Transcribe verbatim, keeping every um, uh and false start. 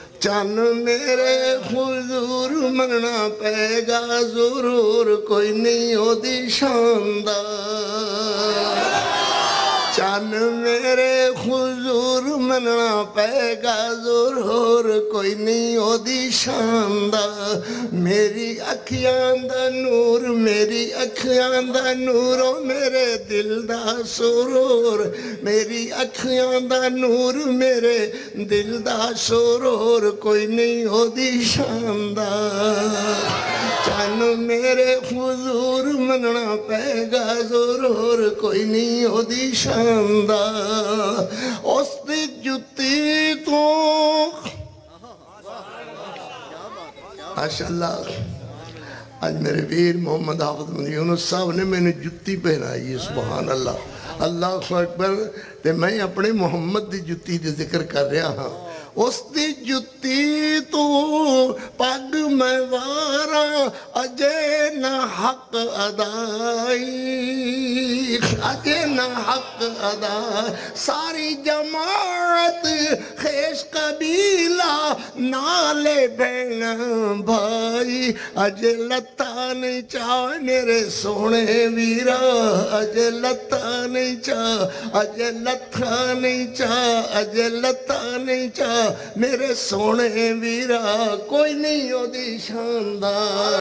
چن میرے حضور مننا پے گا ضرور کوئی نہیں ہو دی شاندار چن میرے حضور مننا پے گا ضرور کوئی نہیں ہو دی شاندار میری اکھیاں دا نور میری اکھیاں دا نور او میرے دل دا سرور میری اکھیاں دا نور میرے دل دا سرور کوئی نہیں ہو دی شاندار چن میرے حضور مننا پے گا ضرور کوئی نہیں ہو دی شاندار اس دی جتی تو ماشاءاللہ آج میرے ویر محمد حافظ یونس صاحب نے میں نے جتی پہنائی ہے سبحان اللہ اللہ اکبر تے میں اپنے محمد دی جتی دے ذکر کر رہا ہاں اس دی جتی تو پگ میں وارا اجے نہ حق ادائی اجے نہ حق ادائی ساری جماعت خیش قبیلہ نالے بین بھائی اجے لتا نہیں چاہ میرے سونے ویرا اجے لتا نہیں چاہ اجے لتا نہیں چاہ اجے لتا نہیں چاہ میرے سونے ویرا کوئی نہیں ہو دی شاندار